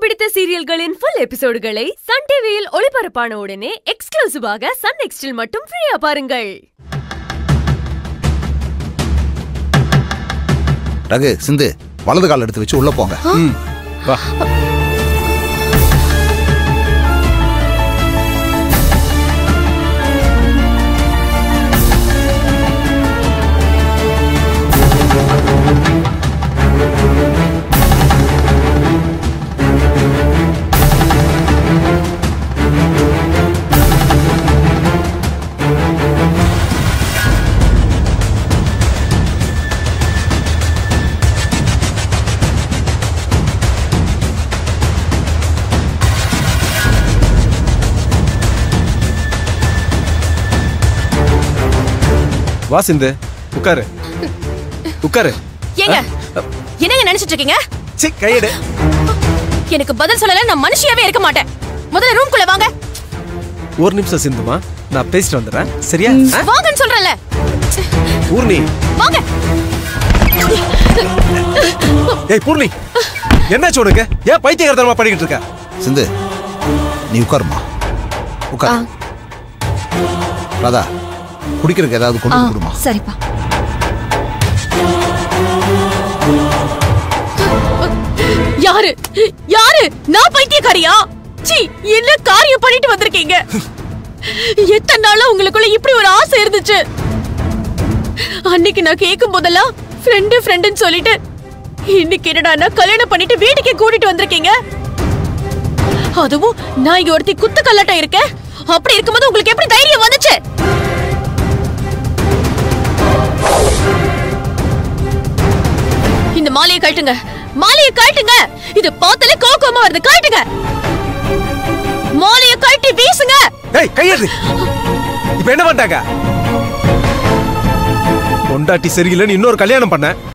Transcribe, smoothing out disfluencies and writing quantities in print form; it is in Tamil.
பிடித்த சீரியல்களின் full எபிசோடுகளை சன் டிவியில் ஒளிபரப்பான உடனே எக்ஸ்க்ளூசிவாக சன் நெக்ஸ்டில் மட்டும் ஃப்ரீயா பாருங்கள். ரகு, சிந்து, வலது கால் எடுத்து வச்சு உள்ள போங்க. வா. வா சிந்து, உட்காரு உட்காரு. ஏங்க என்னங்க நினைச்சிட்டு இருக்கீங்க? சீ, கையெடு. எனக்கு பதில் சொல்லல, நான் மனுஷியாவே இருக்க மாட்டேன். முதல்ல ரூம் குள்ள வாங்க. ஒரு நிமிஷம் சிந்துமா, நான் பேசிட்டு வந்துடுறேன். சரியா? வாங்கன்னு சொல்றேன்ல. பூர்ணி வாங்க. ஏய் பூர்ணி, என்னாச்சு உனக்கு? ஏன் பைத்தியக்காரத்தனமா பண்ணிக்கிட்டு இருக்க? சிந்து, நீ உட்காருமா. உட்கார். ராதா, குடிக்கிறதுக்கு ஏதாவது கொண்டு கொடுமா. சரிப்பா. யாரு யாரு? நான் பைத்தியக்காரியா? சீ, என்ன காரியம் பண்ணிட்டு வந்திருக்கீங்க? எத்தனை நாளா உங்களுக்குள்ள இப்படி ஒரு ஆசை இருந்துச்சு? அன்னைக்கு நான் கேட்கும் போதெல்லாம் ஃப்ரெண்டு ஃப்ரெண்டுன்னு சொல்லிட்டு, இன்னைக்கு என்னடா கல்யாணம் பண்ணிட்டு வீட்டுக்கே கூட்டிட்டு வந்திருக்கீங்க. அதுவும் நான் இங்க ஒருத்தி குத்து கல்லாட்டம் இருக்கேன். அப்படி இருக்கும்போது உங்களுக்கு எப்படி தைரியம் வந்துச்சு? இந்த மாலையை கழட்டுங்க, மாலையை கழட்டுங்க. இது பார்த்தாலே கோவமா வருது. கழட்டுங்க, மாலையை கழட்டி வீசுங்க. ஏய், கையெடு. இப்ப என்ன பண்ணிட்டாங்க? பொண்டாட்டி சரியில்லைன்னு இன்னொரு கல்யாணம் பண்ண,